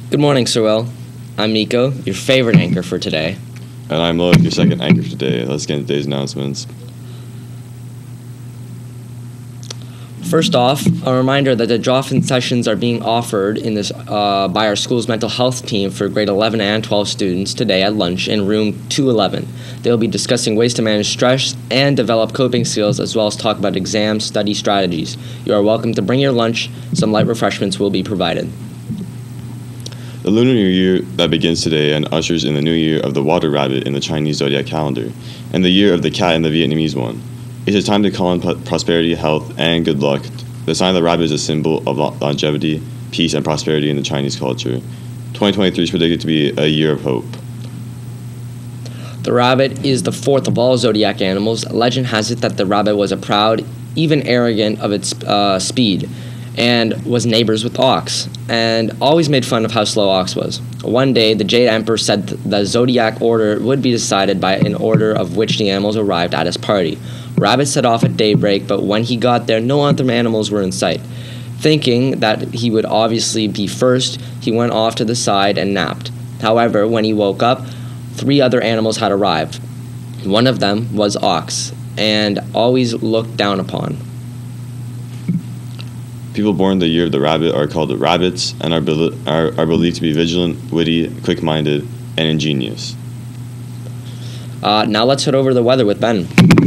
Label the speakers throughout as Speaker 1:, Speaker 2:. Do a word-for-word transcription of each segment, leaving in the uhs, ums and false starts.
Speaker 1: Good morning, Sir Will. I'm Nico, your favorite anchor for today.
Speaker 2: And I'm Loic, your second anchor for today. Let's get into today's announcements.
Speaker 1: First off, a reminder that the drop-in sessions are being offered in this uh, by our school's mental health team for grade eleven and twelve students today at lunch in room two eleven. They'll be discussing ways to manage stress and develop coping skills, as well as talk about exam study strategies. You are welcome to bring your lunch. Some light refreshments will be provided.
Speaker 2: The Lunar New Year that begins today and ushers in the new year of the water rabbit in the Chinese zodiac calendar, and the year of the cat in the Vietnamese one. It is time to call in prosperity, health, and good luck. The sign of the rabbit is a symbol of longevity, peace, and prosperity in the Chinese culture. twenty twenty-three is predicted to be a year of hope.
Speaker 1: The rabbit is the fourth of all zodiac animals. Legend has it that the rabbit was a proud, even arrogant of its uh, speed, and was neighbors with Ox, and always made fun of how slow Ox was. One day, the Jade Emperor said the zodiac order would be decided by an order of which the animals arrived at his party. Rabbit set off at daybreak, but when he got there, no other animals were in sight. Thinking that he would obviously be first, he went off to the side and napped. However, when he woke up, three other animals had arrived. One of them was Ox, and always looked down upon.
Speaker 2: People born in the year of the rabbit are called rabbits and are, be- are, are believed to be vigilant, witty, quick-minded, and ingenious.
Speaker 1: Uh, now let's head over to the weather with Ben.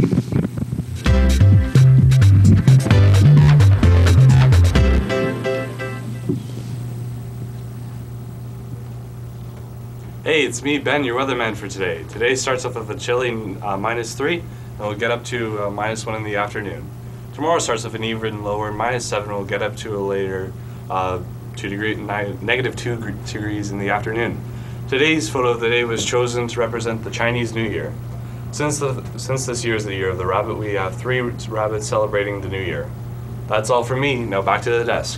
Speaker 3: Hey, it's me, Ben, your weatherman for today. Today starts off with a chilly uh, minus three, and we'll get up to uh, minus one in the afternoon. Tomorrow starts with an even lower minus seven, and we'll get up to a later uh, two degree, ni- negative two degrees in the afternoon. Today's photo of the day was chosen to represent the Chinese New Year. Since the since this year is the year of the rabbit, we have three rabbits celebrating the New Year. That's all from me. Now back to the desk.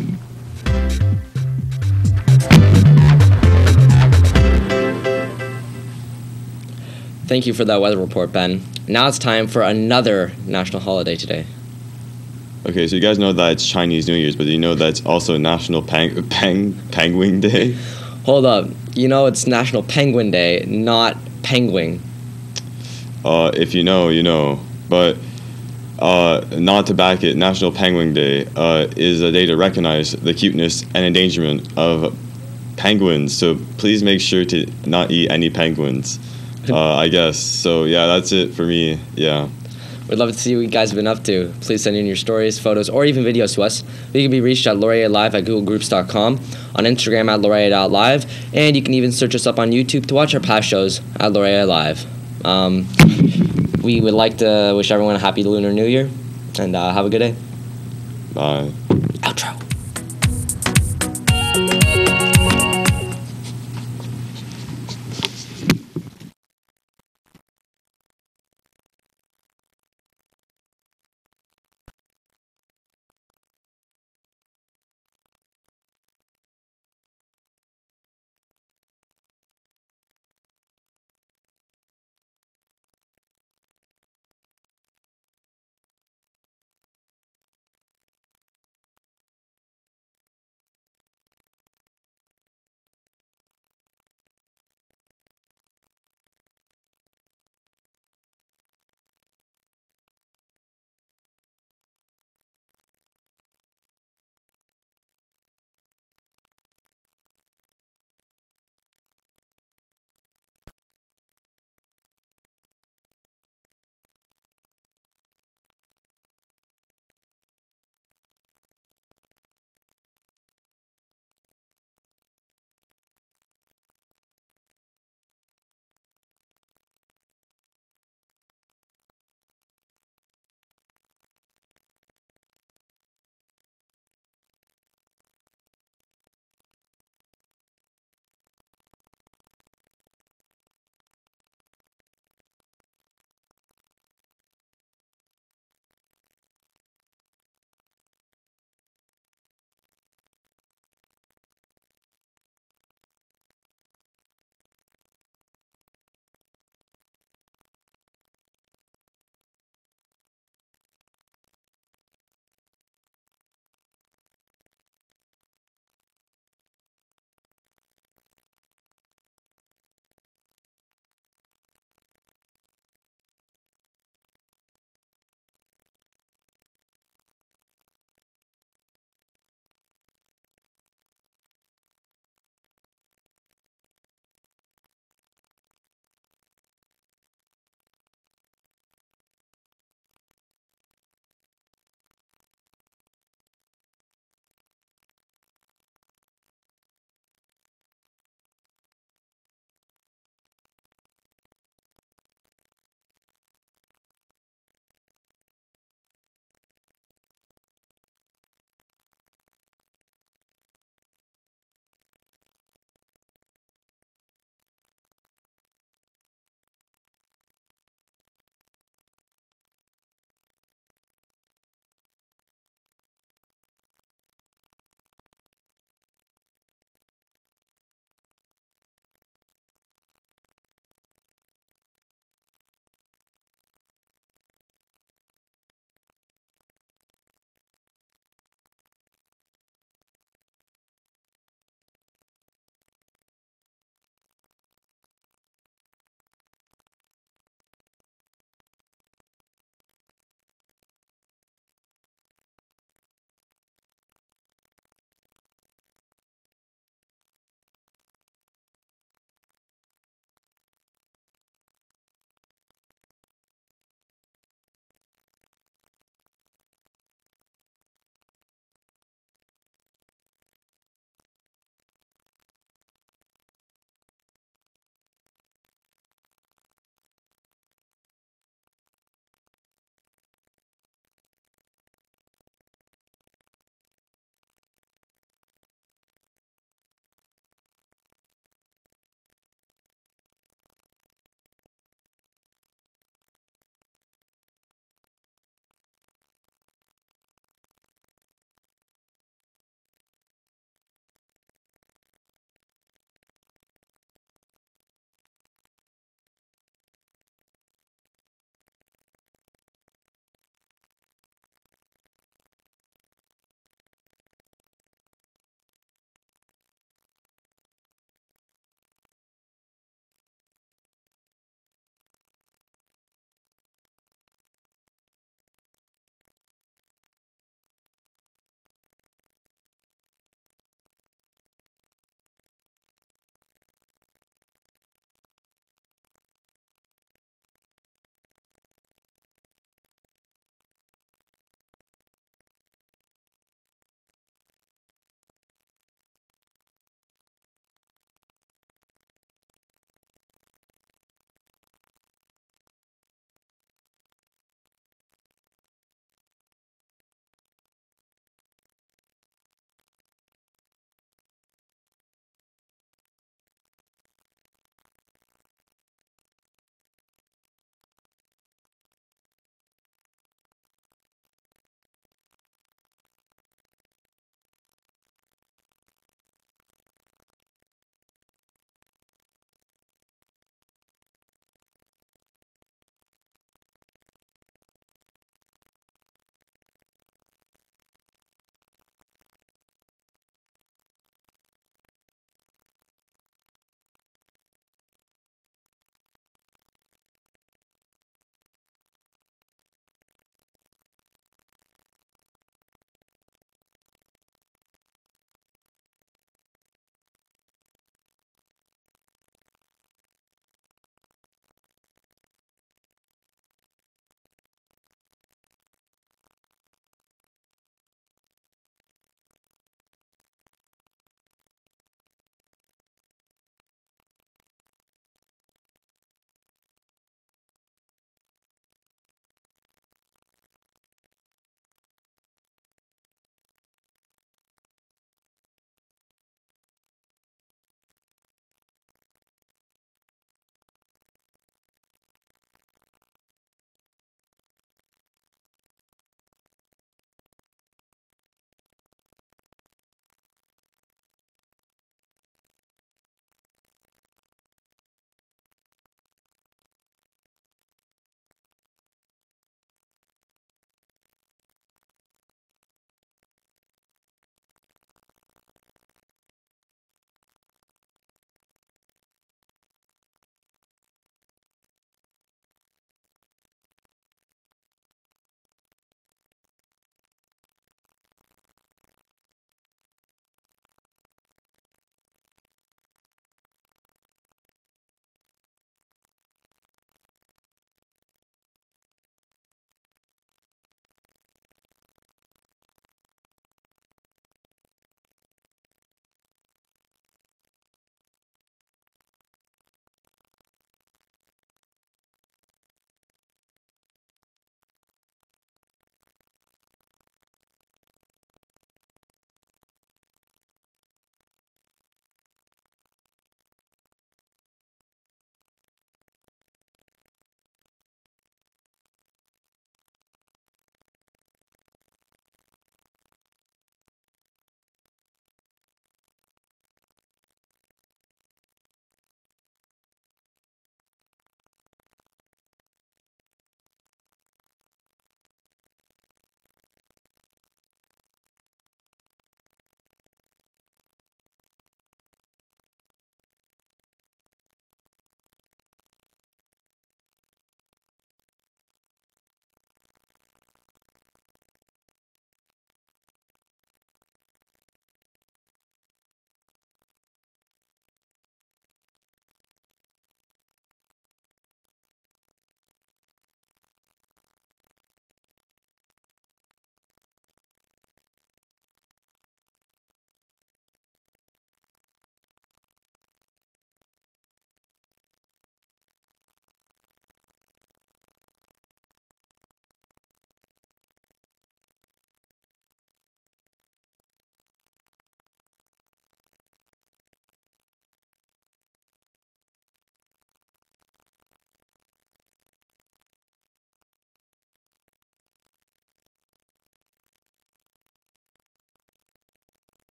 Speaker 1: Thank you for that weather report, Ben. Now it's time for another national holiday today.
Speaker 2: Okay, so you guys know that it's Chinese New Year's, but do you know that it's also National Pang- Pang- Penguin Day?
Speaker 1: Hold up. You know it's National Penguin Day, not penguin.
Speaker 2: Uh, if you know, you know. But uh, not to back it, National Penguin Day uh, is a day to recognize the cuteness and endangerment of penguins. So please make sure to not eat any penguins. Uh, I guess. So, yeah, that's it for me. Yeah.
Speaker 1: We'd love to see what you guys have been up to. Please send in your stories, photos, or even videos to us. We can be reached at LaurierLive at google groups dot com, on Instagram at Laurier dot live, and you can even search us up on YouTube to watch our past shows at LaurierLive. Um, we would like to wish everyone a happy Lunar New Year, and uh, have a good day.
Speaker 2: Bye.